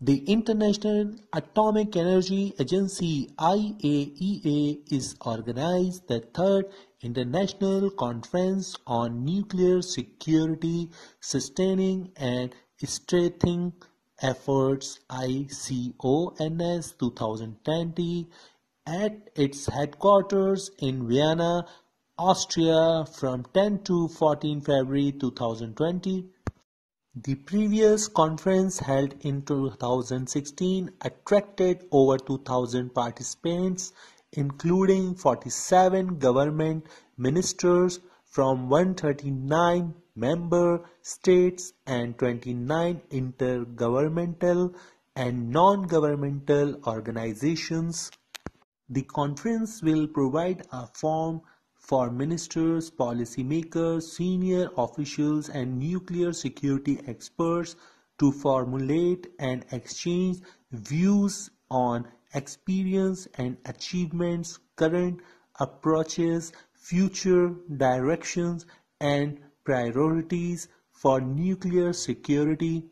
The International Atomic Energy Agency IAEA is organized the third International Conference on Nuclear Security, Sustaining and Strengthening Efforts ICONS 2020 at its headquarters in Vienna, Austria from 10 to 14 February 2020. The previous conference held in 2016 attracted over 2,000 participants, including 47 government ministers from 139 member states and 29 intergovernmental and non-governmental organizations. The conference will provide a forum for ministers, policymakers, senior officials and nuclear security experts to formulate and exchange views on experience and achievements, current approaches, future directions and priorities for nuclear security.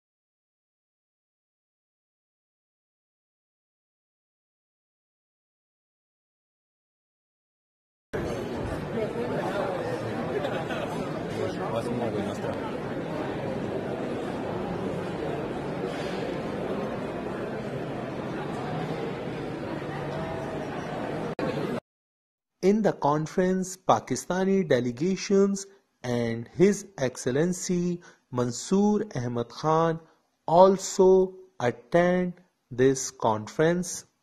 In the conference, Pakistani delegations and His Excellency Mansoor Ahmad Khan also attend this conference.